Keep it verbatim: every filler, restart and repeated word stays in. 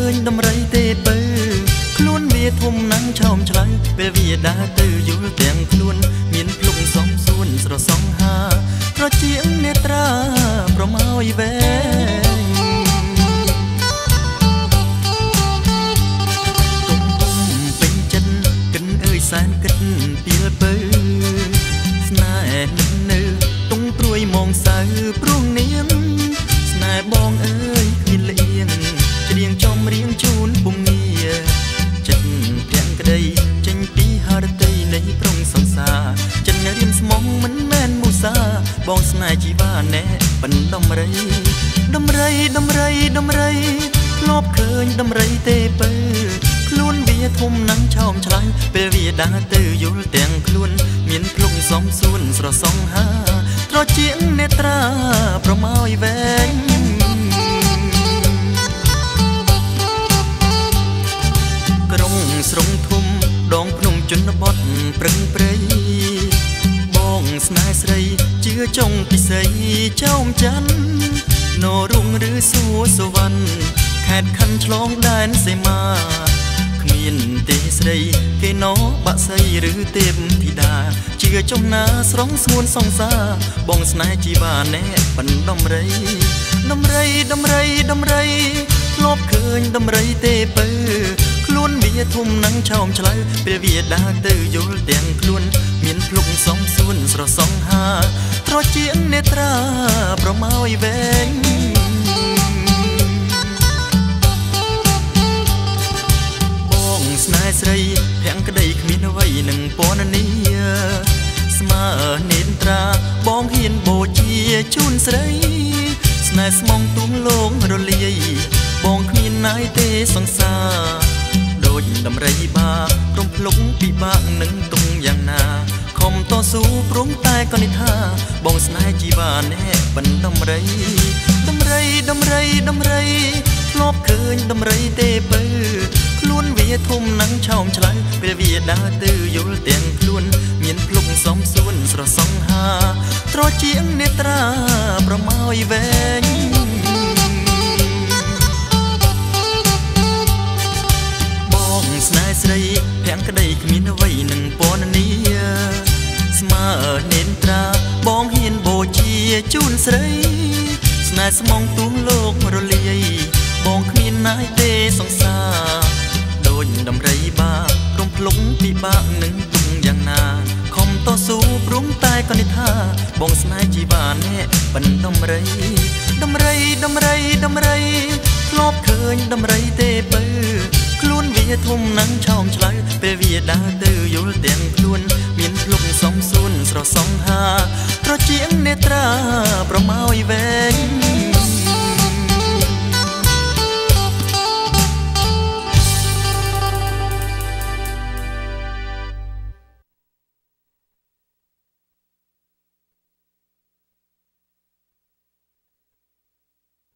ញដំរីទេបើខ្លួនវាធំណាស់ឆោមឆ្លៃពេលវាដើរទៅយល់ទាំងខ្លួនមានភ្លុកសំសួនស្រសងហាត្រជាងនេត្រាប្រមោយវែងទុំទុំពេញចិត្តកិនអើយសែនគិតពីលបើស្នេហ៍នឹងនៅទុំព្រួយមងសៅព្រួងនាងស្នេហ៍បងអើយគ្មានលៀងច្រៀងចំរៀងជូនពុំងារចិត្តទាំងក្តីចេញពីហរតីនៃប្រងសង្សារចិនរៀមស្មងមិនមែនមូសាបងស្នេហ៍ជីវ៉ាណែបិណ្ឌដំរីដំរីដំរីដំរីធ្លាប់ឃើញដំរីទេបើខ្លួនវាធំណាស់ឆោមឆ្លៃពេលវាដើរទៅយល់ទាំងខ្លួនមានភ្លុកសំសួនស្រសងហាត្រជាងនេត្រាប្រមោយវែងក្រុងស្រងធំដងភ្នំជនបទប្រឹងប្រែងបងស្នេហ៍ស្រីជឿចុងពិសីចោមច័ន្ទនរុងឬសួសវណ្ណខេត្តខណ្ឌឆ្លងដែនសីមាគ្មានទេស្រីគេណោបាក់សីឬទេពធីតាជឿចំណាស្រងស្ងួនសង្សារបងស្នេហ៍ជីវ៉ាណែបិណ្ឌដំរីដំរីដំរីដំរីធ្លាប់ឃើញដំរីទេបើខ្លួនវាធំណាស់ឆោមឆ្លៅពេលវាដើរទៅយល់ទាំងខ្លួនមានភ្លុកសំសួនស្រសងហាត្រជាងនេត្រាប្រមោយវែងបងស្នេហ៍ស្រីភាំងក្តីគ្មានអ្វីនឹងពណ៌នីស្មើនេត្រាបងហ៊ានបូជាជូនស្រីស្នេហ៍ស្មងទុំលងរលាយបងគ្មានណាយទេសង្សារដូចដំរីបាក្រុមភ្លុកពិបាកនឹងទុំយ៉ាងណាខំតស៊ូព្រមតែក៏និថាបងស្នេហ៍ជីវ៉ាណែបិណ្ឌដំរីដំរីដំរីដំរីធ្លាប់ឃើញដំរីទេបើខ្លួនវាធំណាស់ឆោមឆ្លៃពេលវាដើរទៅយល់ទាំងខ្លួនមានភ្លុកសំសួនស្រសងហាត្រជាងនេត្រាប្រមោយវែងបងស្នេហ៍ស្រីភាំងក្តីគ្មានអ្វីនឹងពណ៌នីស្មើនេត្រាបងហ៊ានបូជាជូនស្រីស្នេហ៍ស្មងទូងលោករលាយបងគ្មានណាយទេសង្សារដូចដំរីបាក្រុមភ្លុកពិបាកនឹងទុំយ៉ាងណាខំតស៊ូព្រមតែក៏និថាបងស្នេហ៍ជីវ៉ាណែបិណ្ឌដំរីដំរីដំរីដំរីធ្លាប់ឃើញដំរីទេបើខ្លួនវាធំណាស់ឆោមឆ្លៅពេលវាដើរទៅយល់ទាំងខ្លួនមានភ្លុកសំសួនស្រសងហាត្រជាងនេត្រាប្រមោយវែង